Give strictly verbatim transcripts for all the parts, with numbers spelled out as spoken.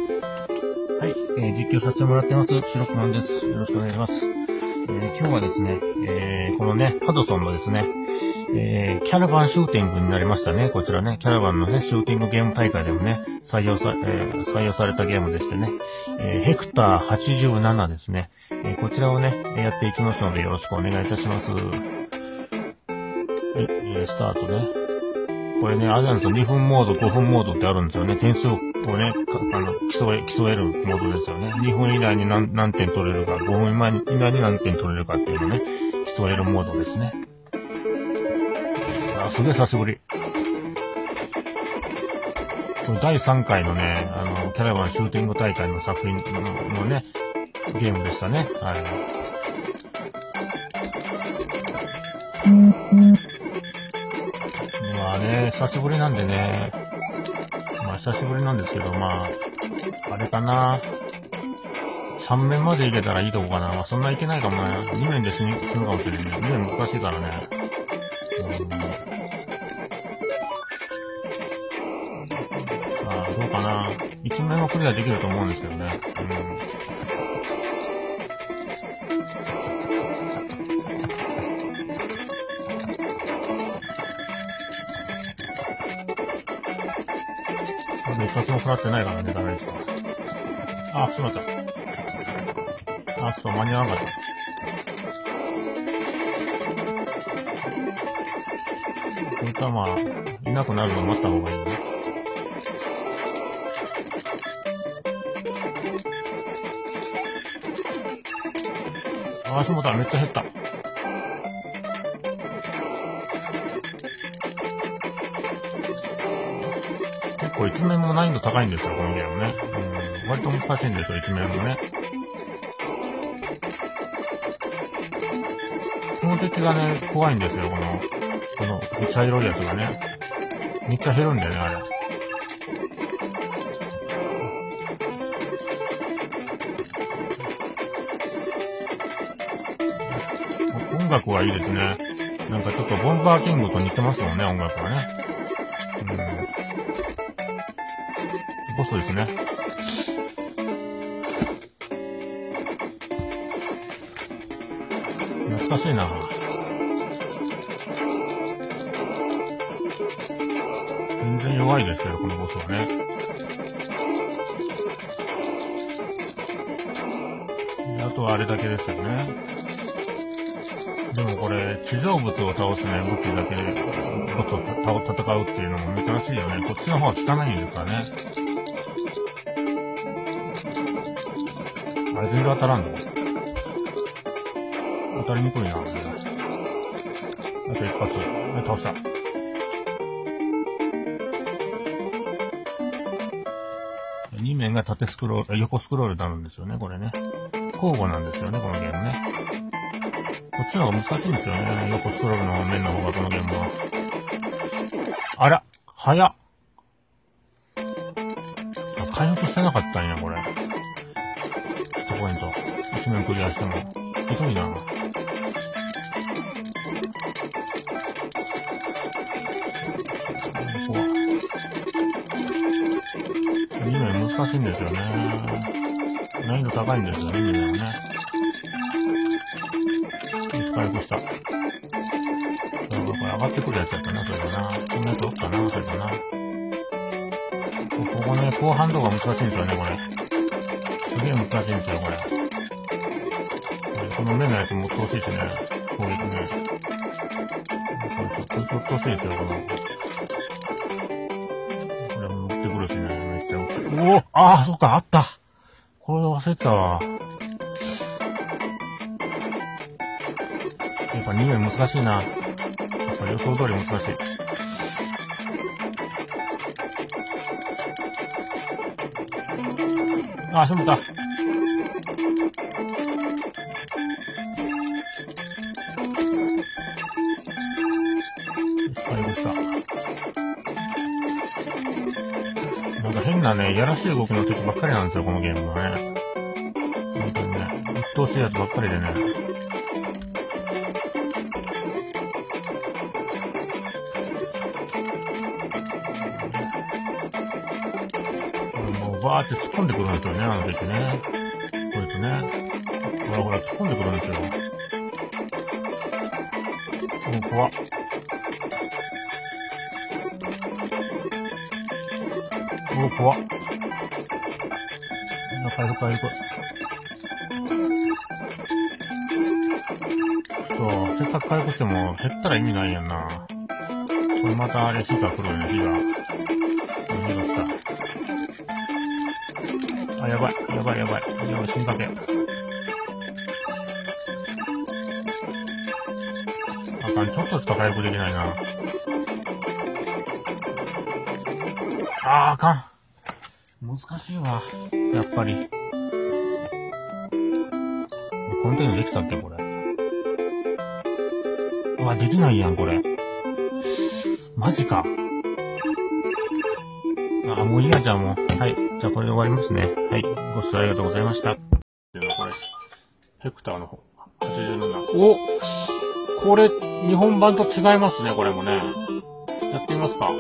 はい、えー、実況させてもらってます。白くまんです。よろしくお願いします。えー、今日はですね、えー、このね、ハドソンのですね、えー、キャラバンシューティングになりましたね。こちらね、キャラバンのね、シューティングゲーム大会でもね、採用さ、えー、採用されたゲームでしてね、えー、ヘクターはちじゅうななですね、えー、こちらをね、やっていきますのでよろしくお願いいたします。はい、えー、スタートね。これね、あれなんですよ。にふんモード、ごふんモードってあるんですよね。点数をね、あの、競え、競えるモードですよね。にふん以内に何、何点取れるか、ごふん以内に何点取れるかっていうのね、競えるモードですね。あ、すげえ久しぶり。これだいさんかいのね、あの、キャラバンシューティング大会の作品の、のね、ゲームでしたね。はい。まあね、久しぶりなんでね、まあ久しぶりなんですけど、まあ、あれかな。さん面までいけたらいいとこかな。まあそんないけないかもな。に面で死ぬ、死ぬかもしれないね。に面難しいからね。うん。ああ、どうかな。いち面はクリアできると思うんですけどね。うん。まだ一発も食らってないからね、ダメですか。あ、しまった。あ、ちょっと間に合わなかった。こいつはまあ、いなくなるのを待った方がいいね。あ、しまった。めっちゃ減った。結構一面も難易度高いんですよ、このゲームね。うん、割と難しいんですよ、一面もね。この敵がね、怖いんですよ、この、この、茶色いやつがね。めっちゃ減るんだよね、あれ。音楽はいいですね。なんかちょっとボンバーキングと似てますもんね、音楽はね。うん。ボスですね。懐かしいな。全然弱いですけど、このボスはね。あとはあれだけですよね。でもこれ、地上物を倒すね、武器だけで、ボスと戦うっていうのも珍しいよね。こっちの方は効かないんですからね。あれ全然当たらんの？当たりにくいな。あと一発。はい、倒した。に面が縦スクロール、横スクロールになるんですよね、これね。交互なんですよね、このゲームね。こっちの方が難しいんですよね。横スクロールの面の方が、このゲームは。あら、早っ。回復してなかったんや、これ。ヒットポイント。いち面クリアしても。ひどいな。に面難しいんですよね。難易度高いんですよね、に面はね。回復した。これ上がってくるやつやったな、それだな。こんなやつおったな、それだな。ここね、後半とか難しいんですよね、これ。すげえ難しいんですよ、これ。この目のやつも鬱陶しいしね、攻撃ね。こいつ、こいつ鬱陶しいですよ、この。これも持ってくるしね、めっちゃ撃って。おお、ああ、そっか、あった。これ忘れてたわ。やっぱに面難しいな。やっぱ予想通り難しい。ああ、しまった。回復した。なんか変なね、やらしい動きの時ばっかりなんですよ、このゲームはね。本当にね、鬱陶しいやつばっかりでね。 バーって突っ込んでくるんですよね、あの時ね。こいつね。ほらほら、突っ込んでくるんですよ。もう怖っ。もう怖っ。回復回復。そう、せっかく回復しても減ったら意味ないやんな。これまたあれ、火が来るよね、火が。逃げろした。あ、やばい、やばい、やばい。やばい、死にかけ。あかん、ちょっとしか回復できないな。あー、あかん。難しいわ。やっぱり。コンテナできたっけ、これ。うわ、できないやん、これ。マジか。あ、もういいや、じゃあもう。はい。じゃあこれで終わりますね。はい。ご視聴ありがとうございました。これ、ヘクターの方。はちじゅうなな。お！これ、日本版と違いますね、これもね。やってみますか。あ、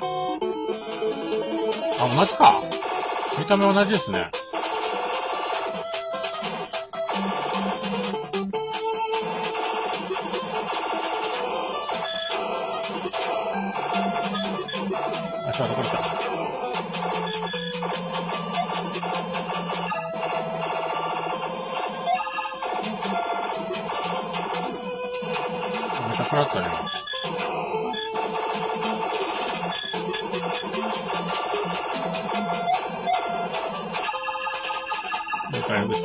同じか。見た目同じですね。あ、さあ、どこ行った？めちゃくらったね。もう一回呼ぶした。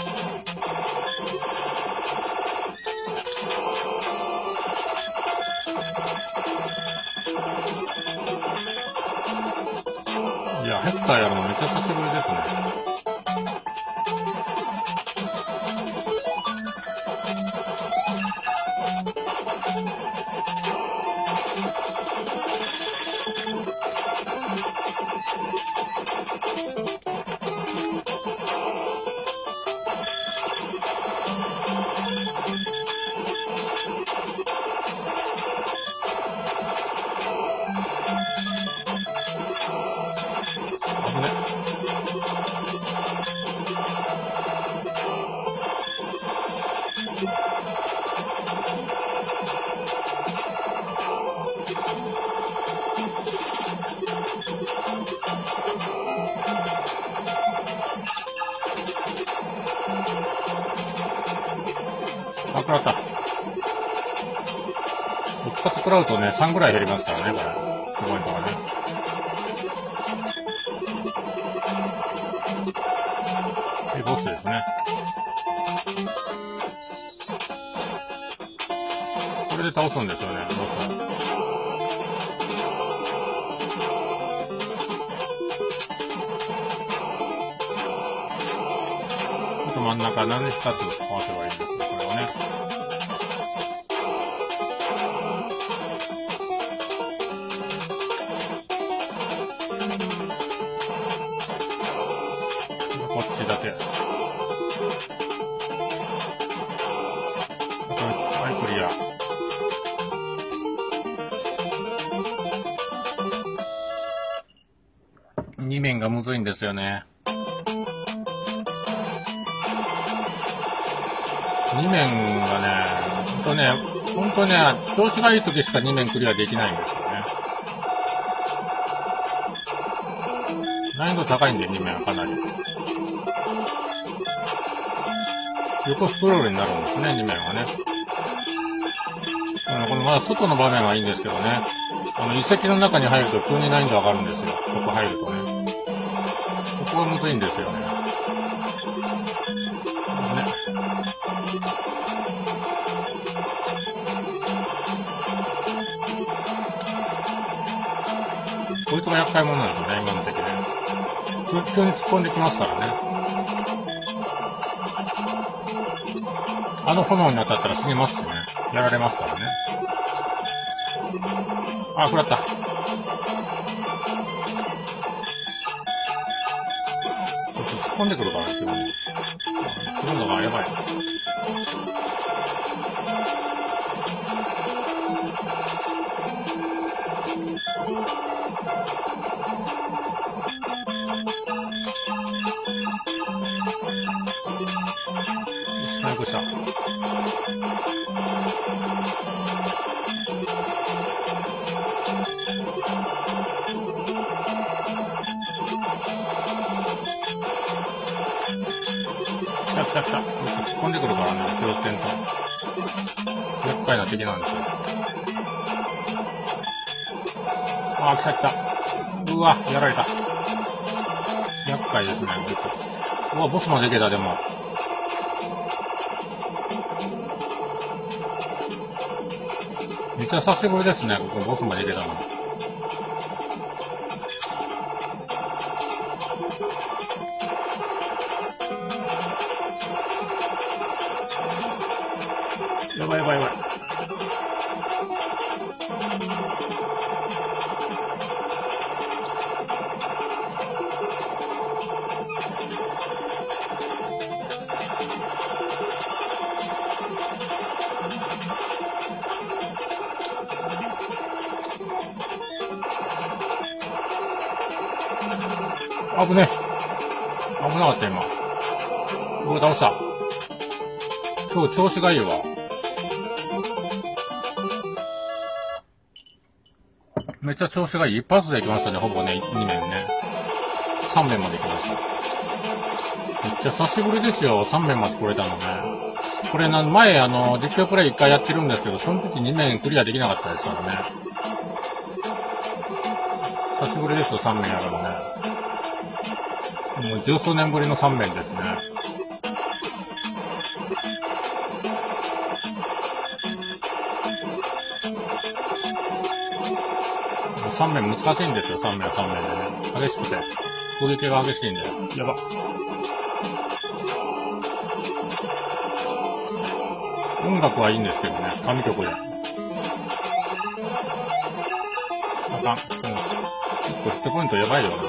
いや、ヘクターやるのめっちゃ久しぶりですね。危ね。あ、食らった。一発食らうとね、さんぐらい減りますからね、これ。すごいとかね。で、ボスですね。これで倒すんですよね、ボスを。ちょっと真ん中何でふたつ合わせばいいんですか、これをね。こっちだけ。はい、クリア。に面がむずいんですよね。に面がね、ほんとね、ほんとね、調子がいい時しかに面クリアできないんですよね。難易度高いんで、に面はかなり。横スクロールになるんですね、に面はね。このまだ外の場面はいいんですけどね。あの、遺跡の中に入ると急に難易度上がるんですよ。ここ入るとね。ここがむずいんですよね。ね。こいつが厄介者なんですよね、今の敵ね。急に突っ込んできますからね。あの炎に当たったら死にますしね。やられますからね。あ、食らった。こいつ突っ込んでくるからですよね。来るのがやばい。 た来た来た。突っ込んでくるからね、気をつけんと。厄介な敵なんですよ。あー、来た来た。うわ、やられた。厄介ですね、うわ、ボスまでいけた、でも。めっちゃ久しぶりですね、ここボスまでいけたの。やばいやばいやばい。危ねえ。危なかった、今。これ倒した。今日調子がいいわ。めっちゃ調子がいい。一発で行きましたね、ほぼね、に面ね。さん面まで行きました。めっちゃ久しぶりですよ、さん面まで来れたのね。これな、前、あの、実況プレイいっかいやってるんですけど、その時に面クリアできなかったですからね。久しぶりですよ、さん面やるのね。もう十数年ぶりのさん面ですね。さん面難しいんですよ、さん面はさん面でね。激しくて。攻撃が激しいんで。やば。音楽はいいんですけどね、神曲で。あかん。うん。結構ヒットポイントやばいよな。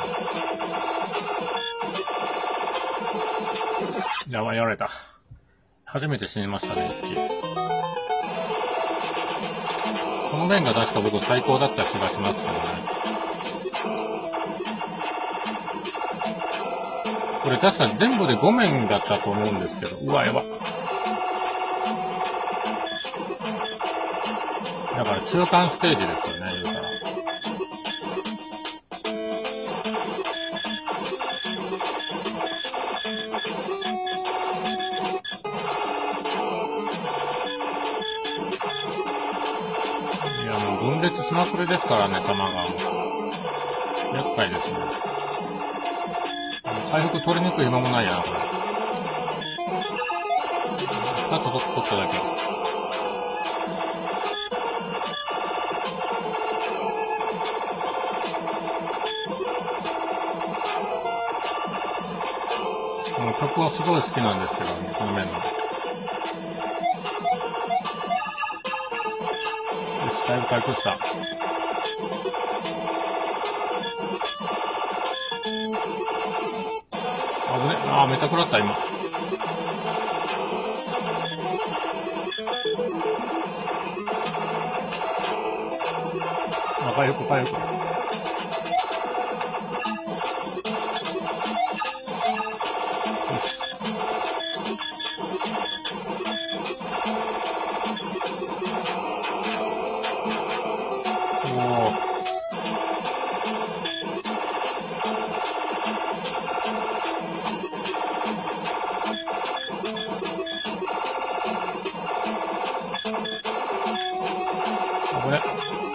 やばい、やられた。初めて死にましたね、一気。この面が確か僕最高だった気がしますけどね。これ確か全部でご面だったと思うんですけど、うわ、やば。だから中間ステージですよね、言うたら。いや、もう分裂しまくりですからね、弾が。厄介ですね。回復取りにくい暇もないやな、これ。二つ取っただけ。この曲はすごい好きなんですけどね、この面の。よし、だいぶ回復した。危ね。あー、めっちゃ食らった、今。あ、回復、回復。これ。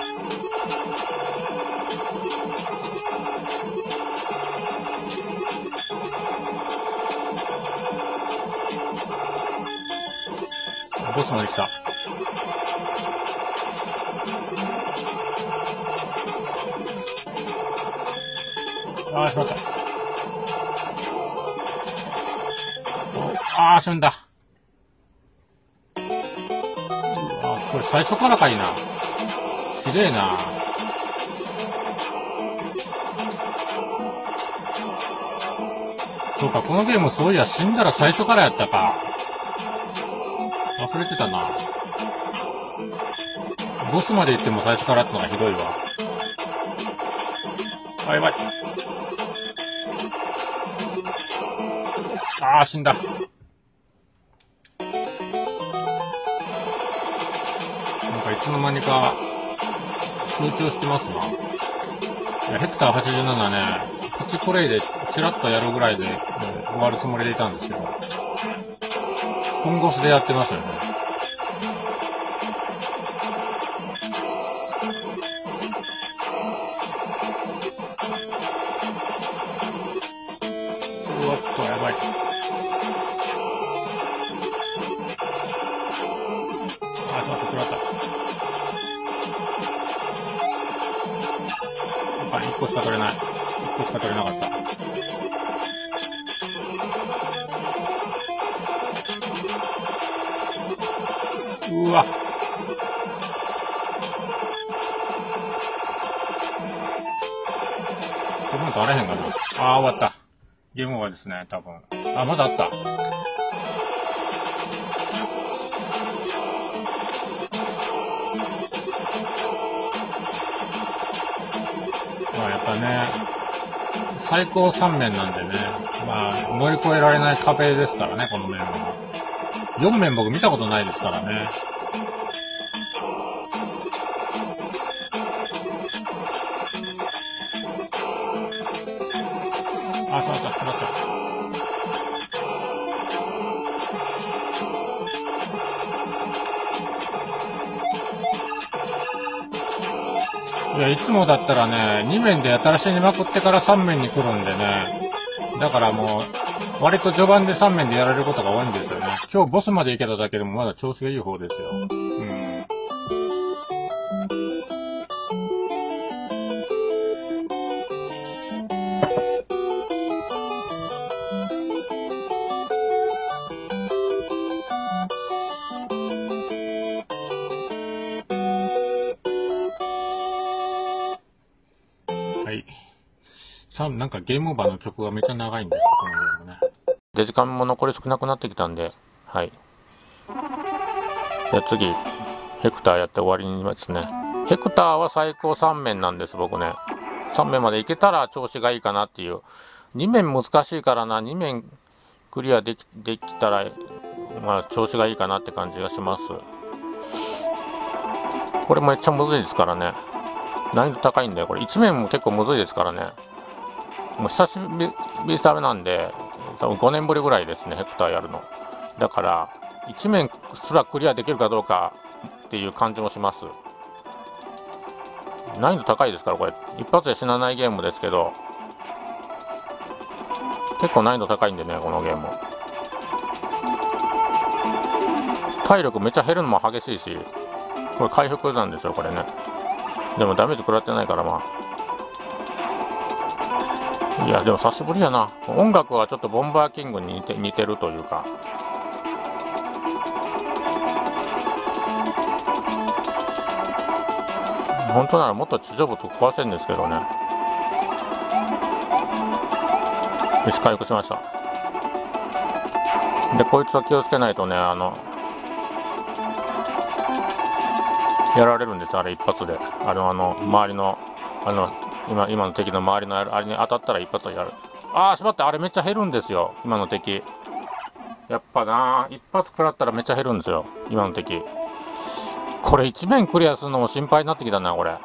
ボスまで来た。あー、しまった。あー、死んだ。あー、これ最初からかいな。ひでえな。そうか、このゲームそういや死んだら最初からやったか。忘れてたな。ボスまで行っても最初からってのがひどいわ。あ、やばい。あー、死んだ。なんかいつの間にか集中してますな。いや、ヘクターはちじゅうななね、プチプレイでチラッとやるぐらいで、えー終わるつもりでいたんですけど。 本腰でやってますよね。うわっと、やばい。あ、ちょっと食らった。あ、いっこしか取れない。いっこしか取れなかった。うわ。これも取れへんかな。あー、終わった。ゲームオーバーですね、多分。あ、まだあった。まあやっぱね、最高さん面なんでね、まあ乗り越えられない壁ですからね、この面は。よん面僕見たことないですからね。あ、そうだった、そうだった。いや、いつもだったらね、に面で新しいにまくってからさん面に来るんでね。だからもう、割と序盤でさん面でやられることが多いんですよね。今日ボスまで行けただけでもまだ調子がいい方ですよ。うん。はい。さあ、なんかゲームオーバーの曲がめっちゃ長いんですよ、このゲームね。で、時間も残り少なくなってきたんで、はい。じゃあ次、ヘクターやって終わりにますね。ヘクターは最高さん面なんです、僕ね。さん面までいけたら調子がいいかなっていう。に面難しいからな、に面クリアでき、できたら、まあ調子がいいかなって感じがします。これめっちゃむずいですからね。難易度高いんだよ、これ。いち面も結構むずいですからね。もう久しぶりダメなんで、多分ごねんぶりぐらいですね、ヘクターやるの。だから、いち面すらクリアできるかどうかっていう感じもします。難易度高いですから、これ。一発で死なないゲームですけど、結構難易度高いんでね、このゲーム。体力めっちゃ減るのも激しいし、これ回復なんですよ、これね。でもダメージ食らってないからまあ。いや、でも久しぶりやな。音楽はちょっとボンバーキングに似て、似てるというか。本当ならもっと地上物壊せるんですけどね。よし、回復しました。で、こいつは気をつけないとね、あの、やられるんですよ、あれ一発で。あの、あの、周りの、あの、今、今の敵の周りのあれに当たったら一発でやる。ああ、しまった、あれめっちゃ減るんですよ、今の敵。やっぱな、一発食らったらめっちゃ減るんですよ、今の敵。これ一面クリアするのも心配になってきたな、これ。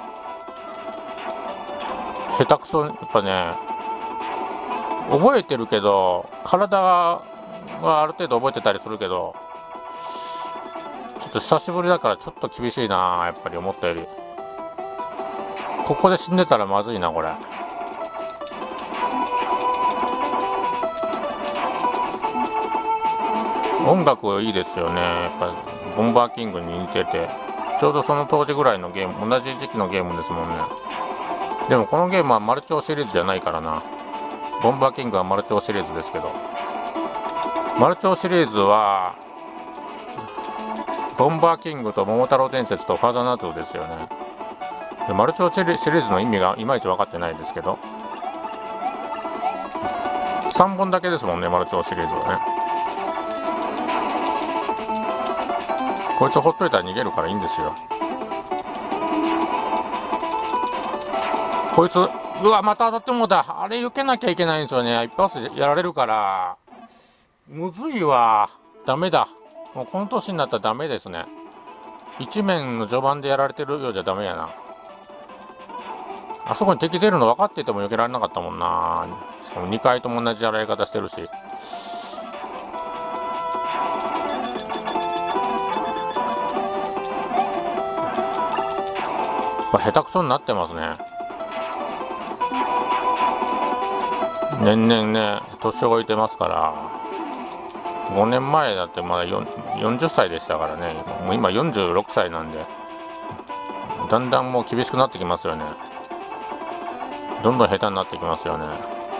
下手くそ、やっぱね、覚えてるけど、体はある程度覚えてたりするけど、ちょっと久しぶりだからちょっと厳しいな、やっぱり思ったより。ここで死んでたらまずいな、これ。音楽いいですよね。やっぱボンバーキングに似てて、ちょうどその当時ぐらいのゲーム、同じ時期のゲームですもんね。でもこのゲームはマルチョウシリーズじゃないからな。ボンバーキングはマルチョウシリーズですけど、マルチョウシリーズはボンバーキングと桃太郎伝説とファザーナートですよね。でマルチョウシリーズの意味がいまいち分かってないですけど、さんぼんだけですもんね、マルチョウシリーズはね。こいつほっといたら逃げるからいいんですよ。こいつ、うわ、また当たってもうた。あれ避けなきゃいけないんですよね。一発でやられるから。むずいわ。ダメだ。もうこの年になったらダメですね。一面の序盤でやられてるようじゃダメやな。あそこに敵出るの分かってても避けられなかったもんな。しかもにかいとも同じやられ方してるし。 これ下手くそになってますね。年々ね、年老いてますから、ごねんまえだってまだよんじゅっさいでしたからね、もう今よんじゅうろくさいなんで、だんだんもう厳しくなってきますよね。どんどん下手になってきますよね。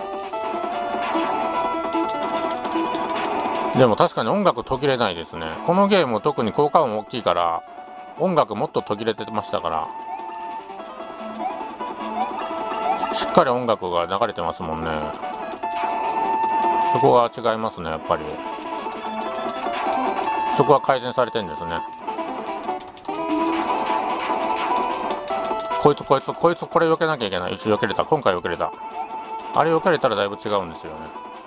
でも確かに音楽途切れないですね。このゲーム特に効果音大きいから、音楽もっと途切れてましたから、しっかり音楽が流れてますもんね。そこは違いますね、やっぱり。そこは改善されてるんですね。こいつこいつこいつこれ避けなきゃいけない。一応避けれた。今回避けれた。あれ避けれたらだいぶ違うんですよね。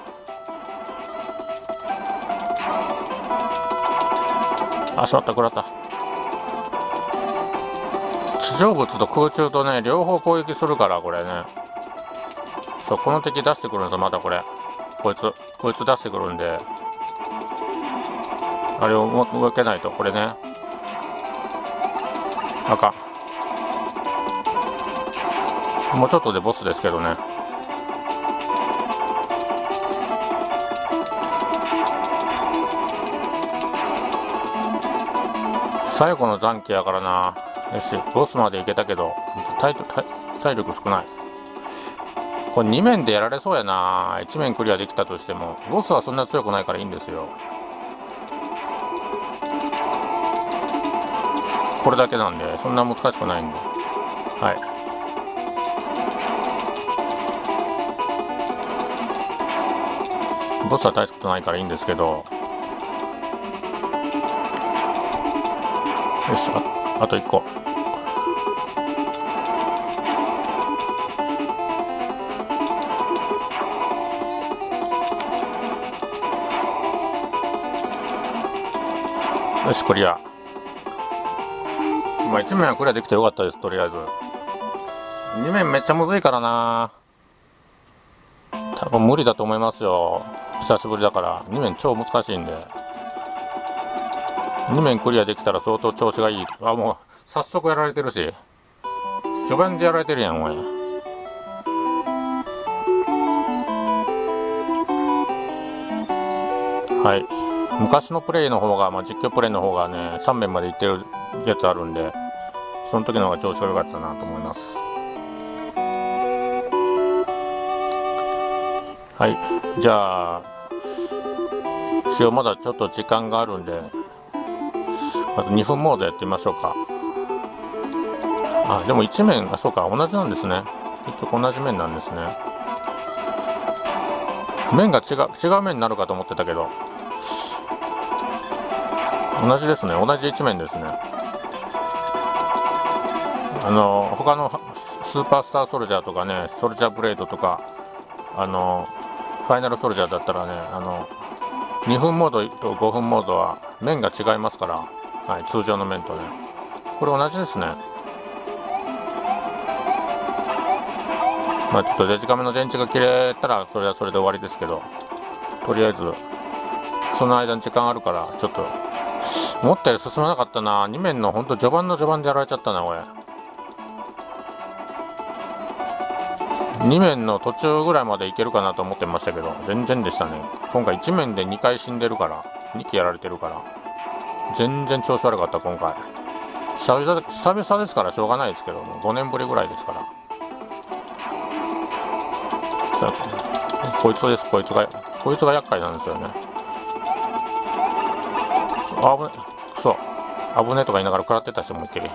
あ、しまった、食らった。地上物と空中とね、両方攻撃するから、これね。そう、この敵出してくるんですよ、またこれ。こいつ、こいつ出してくるんで。あれを動けないと、これね。あかん。もうちょっとでボスですけどね。最後の残機やからな。よし、ボスまで行けたけど、体, 体, 体力少ない。これに面でやられそうやな。いち面クリアできたとしても、ボスはそんな強くないからいいんですよ。これだけなんで、そんな難しくないんで。はい。ボスは大したことないからいいんですけど。よし、あ、あといっこ。よし、クリア。まあいち面はクリアできてよかったです、とりあえず。に面めっちゃむずいからな。多分無理だと思いますよ。久しぶりだから。に面超難しいんで。に面クリアできたら相当調子がいい。あ、もう、早速やられてるし。序盤でやられてるやん、おい。はい。昔のプレイの方が、まあ、実況プレイの方がね、さん面までいってるやつあるんで、その時の方が調子が良かったなと思います。はい。じゃあ、一応まだちょっと時間があるんで、まずにふんモードやってみましょうか。あ、でもいち面、あ、そうか、同じなんですね。結局同じ面なんですね。面が違う、違う面になるかと思ってたけど、同じですね。同じいち面ですね。あの、他のスーパースターソルジャーとかね、ソルジャーブレードとか、あの、ファイナルソルジャーだったらね、あの、にふんモードとごふんモードは面が違いますから、はい、通常の面とね。これ同じですね。まあちょっとデジカメの電池が切れたら、それはそれで終わりですけど、とりあえず、その間に時間あるから、ちょっと、思ったより進まなかったな。に面のほんと序盤の序盤でやられちゃったな、これ。に面の途中ぐらいまでいけるかなと思ってましたけど、全然でしたね。今回いち面でにかい死んでるから、にきやられてるから、全然調子悪かった、今回。久々で、久々ですからしょうがないですけど、もうごねんぶりぐらいですから。こいつです、こいつが、こいつが厄介なんですよね。あぶね、くそ。危ねえとか言いながら食らってた人もいてる。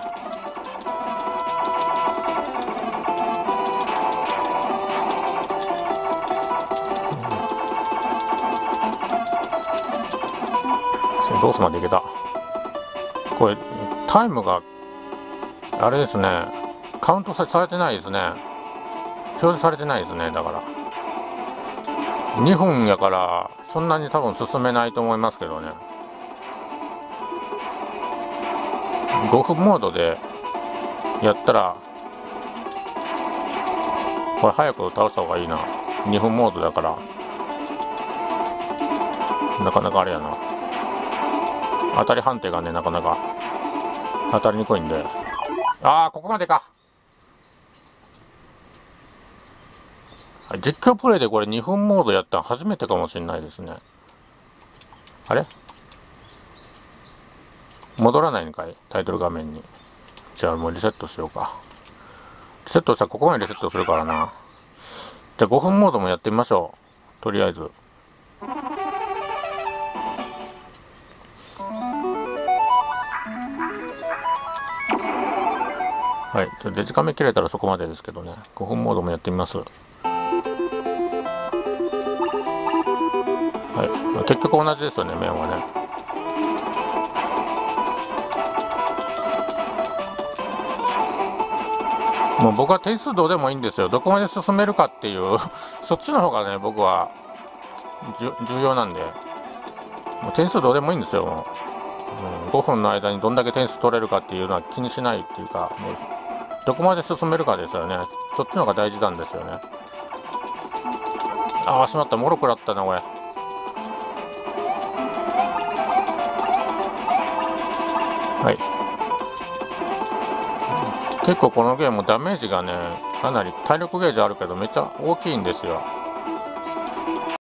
どうすまでいけた。これ、タイムが、あれですね、カウントされてないですね。表示されてないですね、だから。にふんやから、そんなに多分進めないと思いますけどね。ごふんモードでやったら、これ早く倒した方がいいな。にふんモードだから、なかなかあれやな。当たり判定がね、なかなか当たりにくいんで。ああ、ここまでか。 実況プレイでこれにふんモードやったの初めてかもしれないですね。あれ戻らないのかいタイトル画面に。じゃあもうリセットしようか。リセットしたらここまでリセットするからな。じゃあごふんモードもやってみましょう。とりあえず。はい。デジカメ切れたらそこまでですけどね。ごふんモードもやってみます。はい。結局同じですよね、面はね。もう僕は点数どうでもいいんですよ。どこまで進めるかっていう、そっちの方がね、僕は重要なんで。もう点数どうでもいいんですよ。もううん、ごふんの間にどんだけ点数取れるかっていうのは気にしないっていうか、もうどこまで進めるかですよね。そっちの方が大事なんですよね。ああ、しまった。もろくなったな、これ。はい。結構このゲームダメージがね、かなり体力ゲージあるけどめっちゃ大きいんですよ。